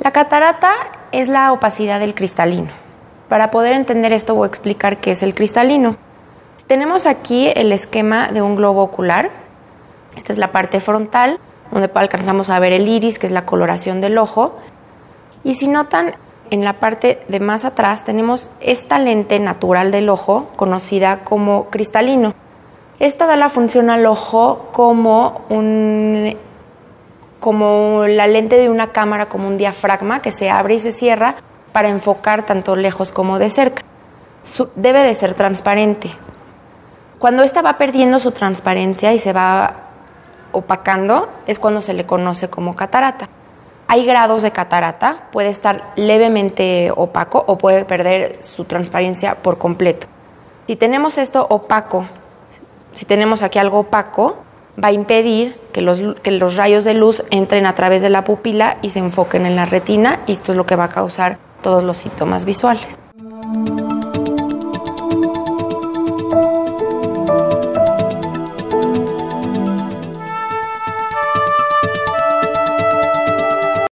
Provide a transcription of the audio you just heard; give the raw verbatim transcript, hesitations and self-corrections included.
La catarata es la opacidad del cristalino. Para poder entender esto voy a explicar qué es el cristalino. Tenemos aquí el esquema de un globo ocular. Esta es la parte frontal, donde alcanzamos a ver el iris, que es la coloración del ojo. Y si notan, en la parte de más atrás tenemos esta lente natural del ojo, conocida como cristalino. Esta da la función al ojo como, un, como la lente de una cámara, como un diafragma que se abre y se cierra para enfocar tanto lejos como de cerca. Su, debe de ser transparente. Cuando esta va perdiendo su transparencia y se va opacando, es cuando se le conoce como catarata. Hay grados de catarata, puede estar levemente opaco o puede perder su transparencia por completo. Si tenemos esto opaco, si tenemos aquí algo opaco, va a impedir que los, que los rayos de luz entren a través de la pupila y se enfoquen en la retina, y esto es lo que va a causar todos los síntomas visuales.